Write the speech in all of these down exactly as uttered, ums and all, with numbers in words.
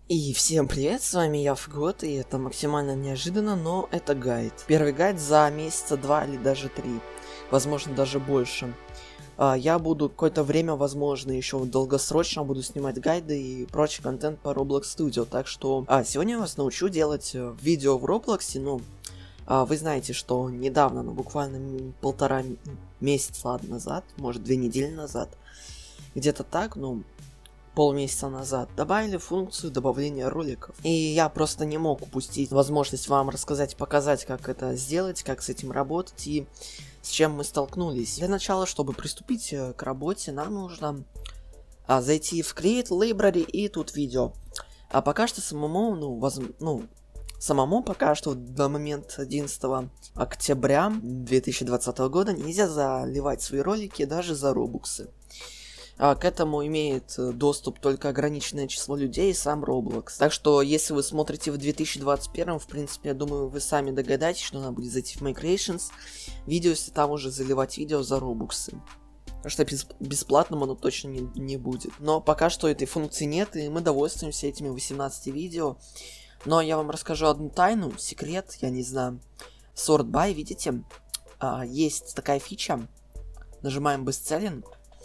И всем привет, с вами я, Фгот, и это максимально неожиданно, но это гайд. Первый гайд за месяца два или даже три, возможно даже больше. А, я буду какое-то время, возможно, еще долгосрочно буду снимать гайды и прочий контент по Roblox Studio, так что... А, сегодня я вас научу делать видео в Roblox, ну... А, вы знаете, что недавно, ну буквально полтора месяца назад, может две недели назад, где-то так, ну... полмесяца назад добавили функцию добавления роликов. И я просто не мог упустить возможность вам рассказать и показать, как это сделать, как с этим работать и с чем мы столкнулись. Для начала, чтобы приступить к работе, нам нужно а, зайти в Create Library и тут видео. А пока что самому, ну, воз... ну, самому пока что до момента одиннадцатого октября две тысячи двадцатого года нельзя заливать свои ролики даже за робуксы. А к этому имеет доступ только ограниченное число людей и сам Roblox. Так что, если вы смотрите в две тысячи двадцать первом, в принципе, я думаю, вы сами догадаетесь, что надо будет зайти в My Creations, видео, если там уже заливать видео за робуксы. Потому что без, бесплатным оно точно не, не будет. Но пока что этой функции нет, и мы довольствуемся этими восемнадцатью видео. Но я вам расскажу одну тайну, секрет, я не знаю. Sort by, видите, а, есть такая фича. Нажимаем Bestselling.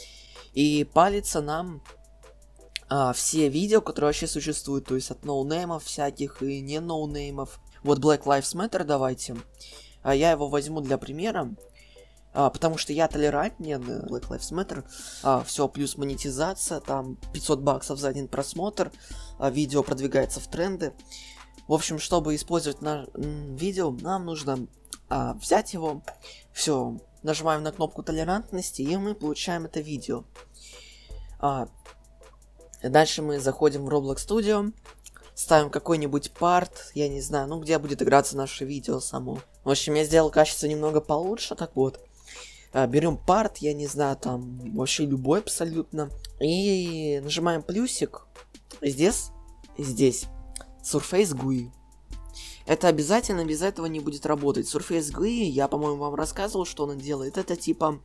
И палится нам а, все видео, которые вообще существуют, то есть от ноунеймов всяких и не ноунеймов. Вот Black Lives Matter давайте. А я его возьму для примера, а, потому что я толерантнее на Black Lives Matter. А, все, плюс монетизация, там пятьсот баксов за один просмотр, а, видео продвигается в тренды. В общем, чтобы использовать наш видео, нам нужно а, взять его, все. Нажимаем на кнопку толерантности, и мы получаем это видео. А, дальше мы заходим в Roblox Studio, ставим какой-нибудь парт, я не знаю, ну где будет играться наше видео само. В общем, я сделал качество немного получше, так вот. А, берем парт, я не знаю, там вообще любой абсолютно. И нажимаем плюсик. Здесь, здесь, Surface джи ю ай. Это обязательно, без этого не будет работать. Surface джи ю ай, я, по-моему, вам рассказывал, что он делает. Это типа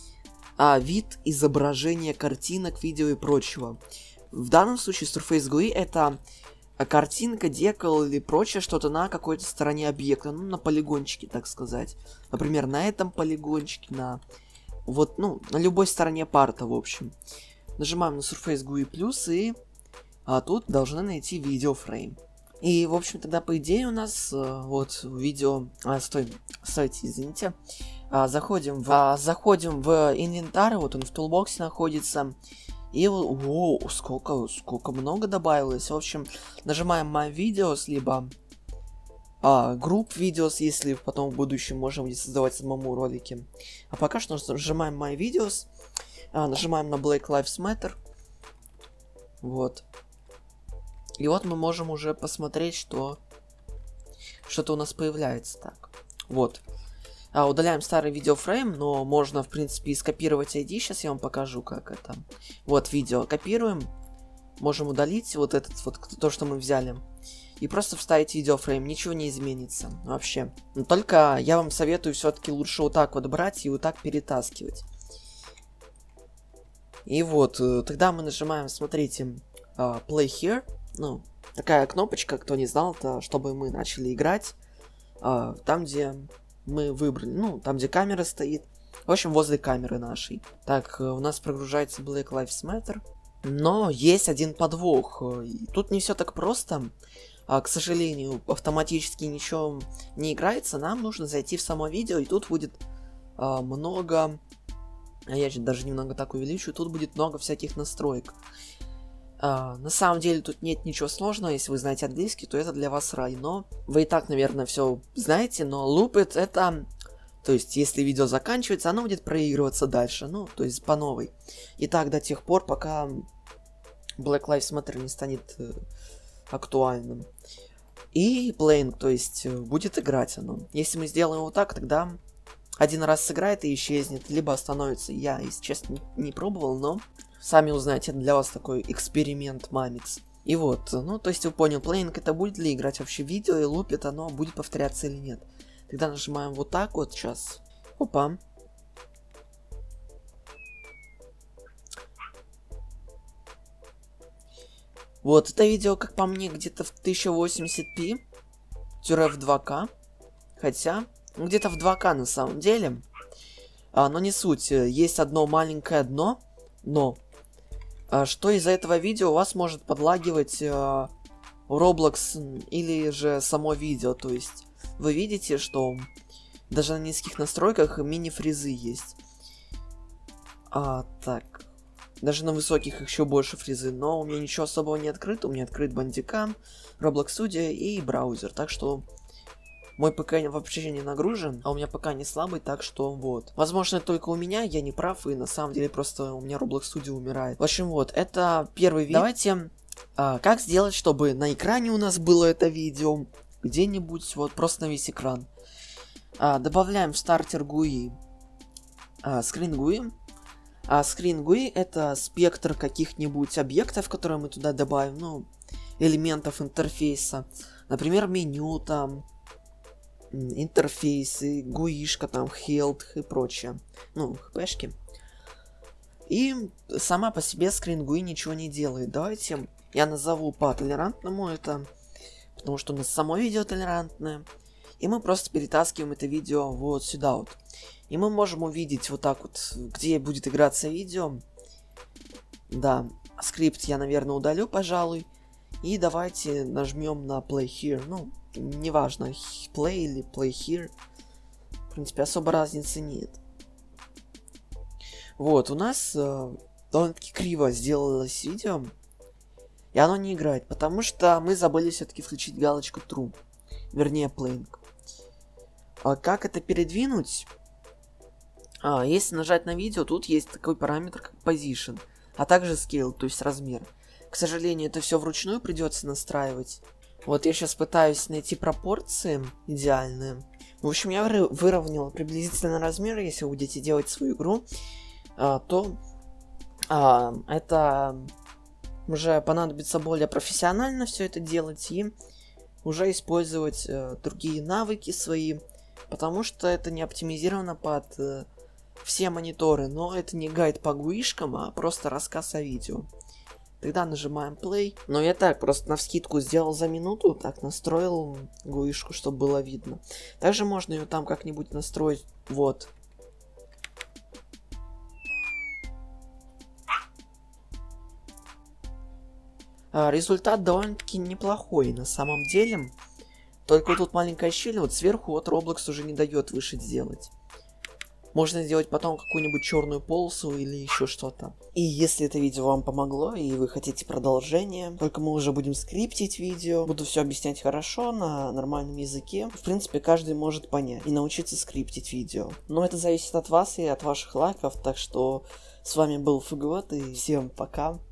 а, вид изображения картинок, видео и прочего. В данном случае Surface джи ю ай это картинка, декал или прочее что-то на какой-то стороне объекта. Ну, на полигончике, так сказать. Например, на этом полигончике, на... Вот, ну, на любой стороне парта, в общем. Нажимаем на Surface джи ю ай плюс и... А тут должны найти видеофрейм. И, в общем, тогда, по идее, у нас э, вот видео... А, стой, стойте, извините. А, заходим, в, а, заходим в инвентарь, вот он в тулбоксе находится. И вот, о, сколько, сколько много добавилось. В общем, нажимаем My Videos, либо а, Group Videos, если потом в будущем можем будет создавать самому ролики. А пока что нажимаем My Videos, а, нажимаем на Black Lives Matter. Вот. И вот мы можем уже посмотреть, что что-то у нас появляется. Так, вот. А, удаляем старый видеофрейм, но можно, в принципе, и скопировать ай ди. Сейчас я вам покажу, как это. Вот видео. Копируем. Можем удалить вот этот вот, то, что мы взяли. И просто вставить видеофрейм. Ничего не изменится вообще. Но только я вам советую все-таки лучше вот так вот брать и вот так перетаскивать. И вот, тогда мы нажимаем, смотрите, Play Here. Ну, такая кнопочка, кто не знал, это чтобы мы начали играть а, там, где мы выбрали, ну, там, где камера стоит. В общем, возле камеры нашей. Так, у нас прогружается Black Lives Matter. Но есть один подвох. Тут не все так просто. А, к сожалению, автоматически ничего не играется. Нам нужно зайти в само видео, и тут будет а, много... А я даже немного так увеличу. Тут будет много всяких настроек. Uh, на самом деле тут нет ничего сложного, если вы знаете английский, то это для вас рай, но вы и так, наверное, все знаете, но looped это, то есть, если видео заканчивается, оно будет проигрываться дальше, ну, то есть, по новой. И так до тех пор, пока Black Lives Matter не станет э, актуальным. И playing, то есть, будет играть оно. Если мы сделаем вот так, тогда один раз сыграет и исчезнет, либо остановится. Я, если честно, не, не пробовал, но... Сами узнаете, это для вас такой эксперимент мамец. И вот, ну, то есть вы понял, playing это будет ли играть вообще видео и лупит оно, будет повторяться или нет. Тогда нажимаем вот так вот сейчас. Опа. Вот, это видео, как по мне, где-то в тысяча восемьдесят пи, в два ка. Хотя, где-то в два ка на самом деле. А, но не суть. Есть одно маленькое дно, но а, что из-за этого видео у вас может подлагивать а, Roblox или же само видео. То есть вы видите, что даже на низких настройках мини-фризы есть. А, так. Даже на высоких еще больше фризы. Но у меня ничего особого не открыто. У меня открыт Bandicam, Roblox Studio и браузер. Так что мой ПК вообще не нагружен, а у меня ПК не слабый, так что вот. Возможно, это только у меня, я не прав, и на самом деле просто у меня Roblox Studio умирает. В общем, вот, это первый видео. Давайте, а, как сделать, чтобы на экране у нас было это видео, где-нибудь, вот, просто на весь экран. А, добавляем в стартер джи ю ай, а, screen джи ю ай. А screen джи ю ай это спектр каких-нибудь объектов, которые мы туда добавим, ну, элементов интерфейса. Например, меню там, интерфейсы, гуишка там, health и прочее. Ну, хпшки. И сама по себе screen джи ю ай ничего не делает. Давайте я назову по толерантному это, потому что у нас само видео толерантное. И мы просто перетаскиваем это видео вот сюда вот. И мы можем увидеть вот так вот, где будет играться видео. Да, скрипт я, наверное, удалю, пожалуй. И давайте нажмем на Play Here. Ну, неважно, Play или Play Here. В принципе, особо разницы нет. Вот, у нас э, довольно-таки криво сделалось видео. И оно не играет, потому что мы забыли все-таки включить галочку True. Вернее, Playing. А как это передвинуть? А, если нажать на видео, тут есть такой параметр, как Position. А также Scale, то есть размер. К сожалению, это все вручную придется настраивать. Вот я сейчас пытаюсь найти пропорции идеальные. В общем, я выровнял приблизительно размер. Если вы будете делать свою игру, а, то а, это уже понадобится более профессионально все это делать и уже использовать а, другие навыки свои, потому что это не оптимизировано под а, все мониторы. Но это не гайд по гуишкам, а просто рассказ о видео. Тогда нажимаем play. Но я так просто навскидку сделал за минуту, так настроил гуишку, чтобы было видно. Также можно ее там как-нибудь настроить. Вот. А, результат довольно-таки неплохой на самом деле. Только тут маленькая щель, вот сверху вот Roblox уже не дает выше сделать. Можно сделать потом какую-нибудь черную полосу или еще что-то. И если это видео вам помогло, и вы хотите продолжение, только мы уже будем скриптить видео, буду все объяснять хорошо, на нормальном языке. В принципе, каждый может понять и научиться скриптить видео. Но это зависит от вас и от ваших лайков, так что с вами был Фгот, и всем пока.